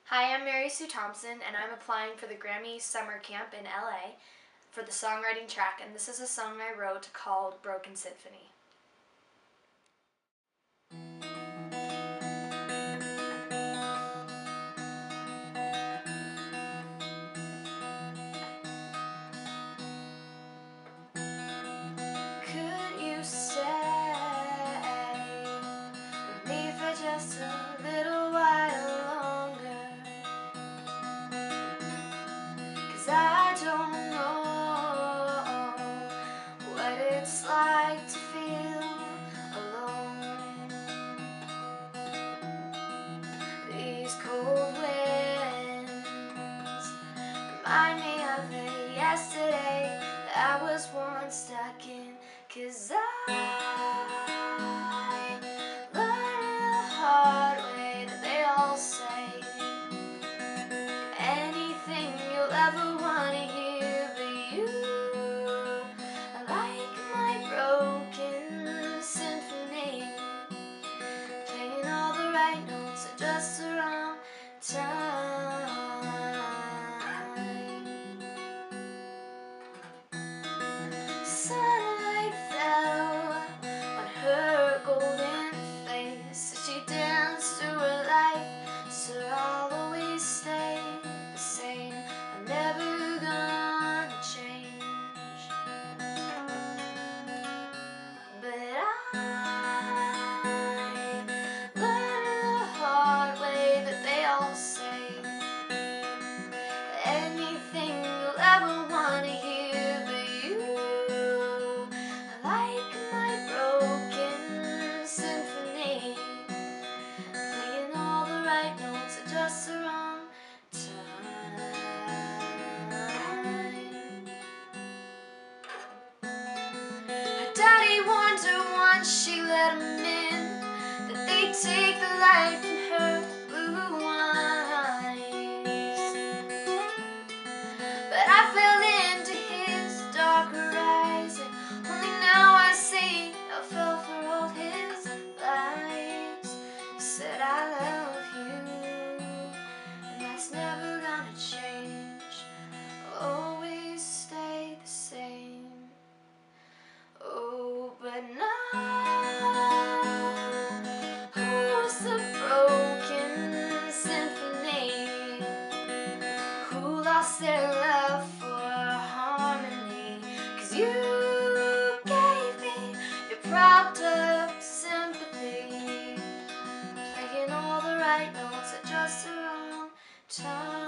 Hi, I'm Mary Sue Thompson, and I'm applying for the Grammy Summer Camp in LA for the songwriting track, and this is a song I wrote called Broken Symphony. Could you stay with me for just a little while longer? 'Cause I don't know what it's like to feel alone. These cold winds remind me of the yesterday that I was once stuck in. 'Cause I learned the hard way that they all say anything you'll ever want to hear, but you are like my broken symphony, playing all the right notes at just the wrong time. Sunlight fell on her golden face as she danced through her life, so I'll always stay the same. I'm never gonna change, but I learned the hard way that they all say anything you'll ever want to hear, but you are like my broken symphony, playing all the right notes at just the wrong time. Her daddy warned her once she let him in that they'd take the light from her blue eyes, but I fell into his dark horizon. Only now I see I fell for all his lies. He said I love you, and that's never gonna change. I'll always stay the same. Oh, but now who's the broken symphony who lost their love for harmony? 'Cause you gave me your propped up sympathy, playing all the right notes at just the wrong time.